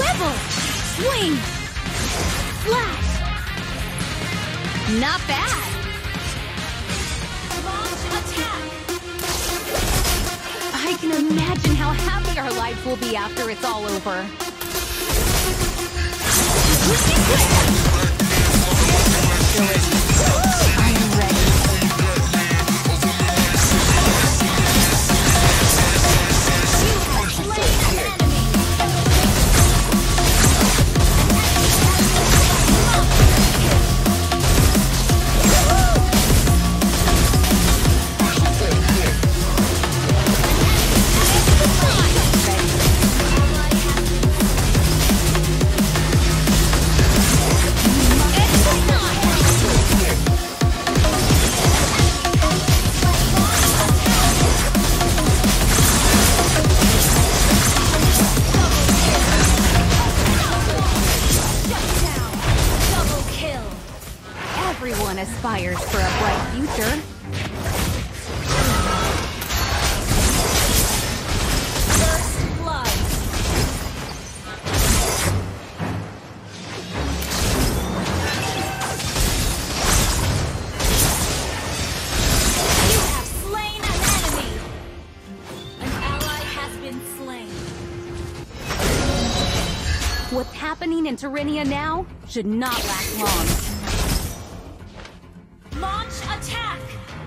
level! Swing! Flash! Not bad! Launch attack! I can imagine how happy our lives will be after it's all over. I am ready. Everyone aspires for a bright future. First blood. You have slain an enemy. An ally has been slain. What's happening in Terrania now should not last long. Launch attack!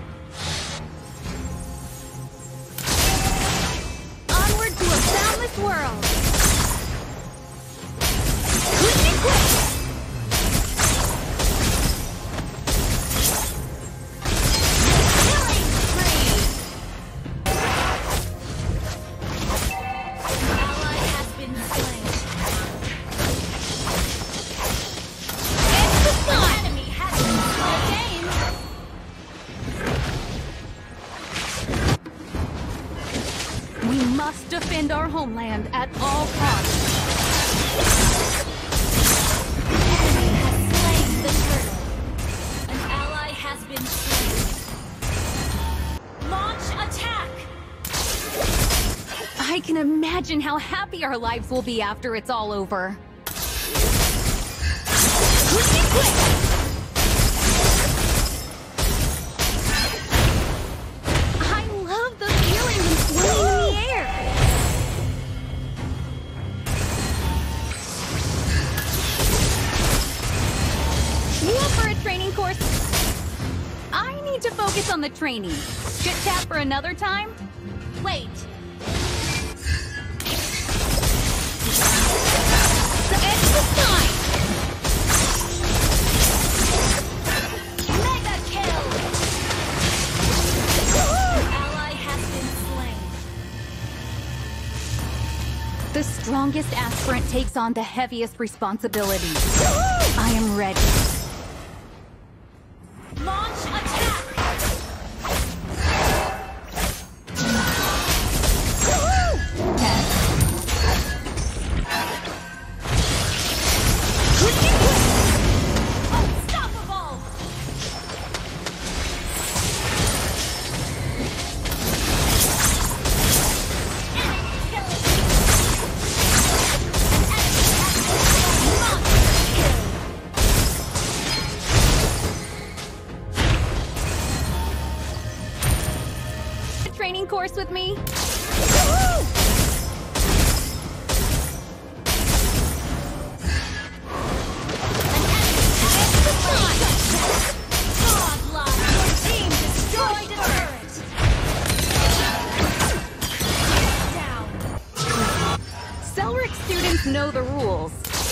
Onward to a boundless world! Quick and quick! Killing spree! An ally has been slain. It's the sun! An enemy has been slain! We must defend our homeland at all costs. An enemy has slain the turtle. An ally has been slain. Launch attack! I can imagine how happy our lives will be after it's all over. Quick and quick! I love the feeling of swinging in the air. More for a training course. I need to focus on the training. Chit chat for another time? Wait. It's the time! Mega kill! Ally has been slain. The strongest aspirant takes on the heaviest responsibility. I am ready. Launch attack! Unstoppable! Training course with me? Cellric students know the rules.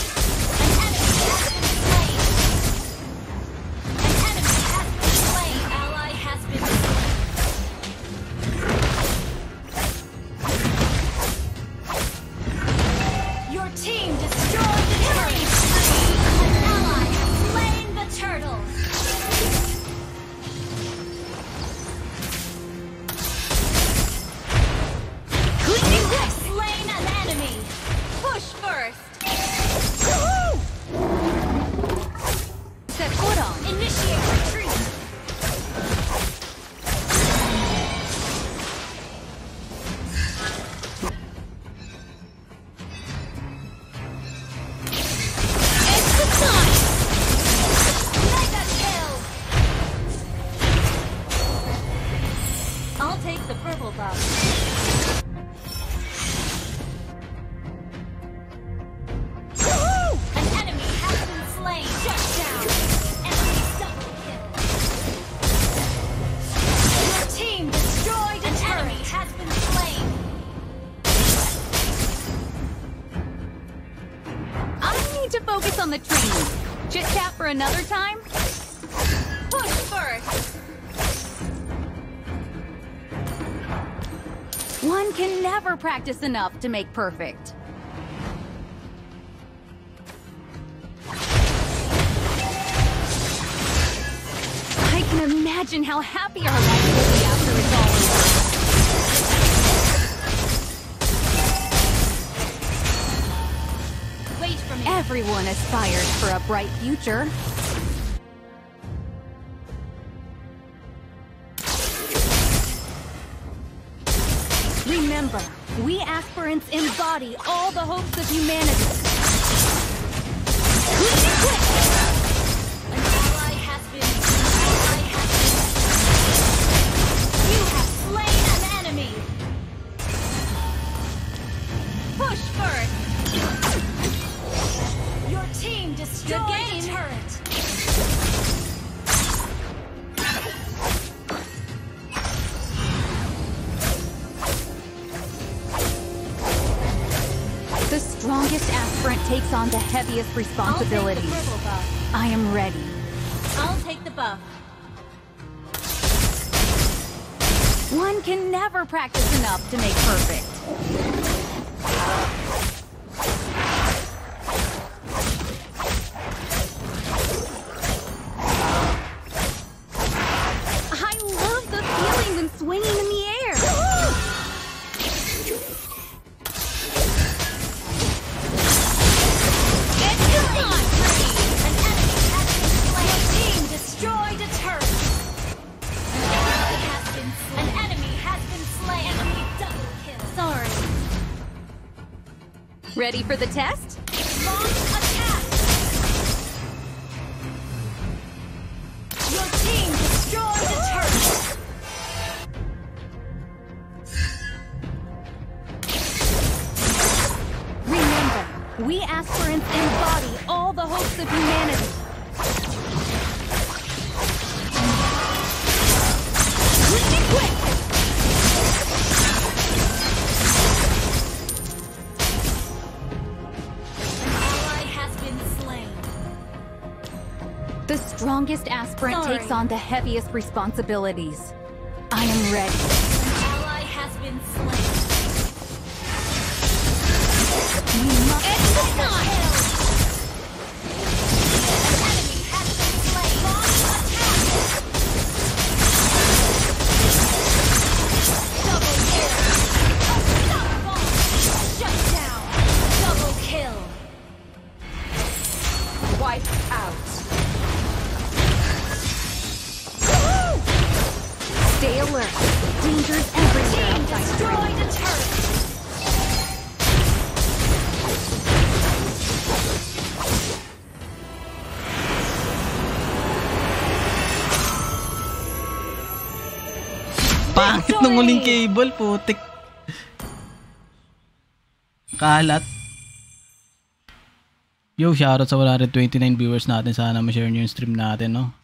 Team destroyed the turtle! An ally has slain the turtle! You have slain an enemy! Push first! verbal buff. An enemy has been slain. Shut down. Enemy double kill. Your team destroyed an enemy has been slain. I need to focus on the training. Chit chat for another time? Push first! One can never practice enough to make perfect. I can imagine how happy our life will be after it's all over. Wait for me. Everyone aspires for a bright future. Remember, we aspirants embody all the hopes of humanity. An ally has been. You have slain an enemy. Push first. Your team destroyed the turret. The strongest aspirant takes on the heaviest responsibilities. I'll take the purple buff. I am ready. I'll take the buff. One can never practice enough to make perfect. I love the feeling when swinging in the air. Ready for the test? Launch attack! Your team destroyed the turret! Remember, we aspirants embody all the hopes of humanity. Quick! The strongest aspirant takes on the heaviest responsibilities. I am ready. An ally has been slain. We must end the time! An enemy has been slain. Launch attack! Double kill! Unstoppable! Shut down! Double kill! Wipe out! Stay alert. Dangers everywhere. Destroy the turret. Pangit ng huling cable, putik. Kalat. Yo, shoutout sa 129 viewers natin. Sana ma-share nyo yung stream natin, no?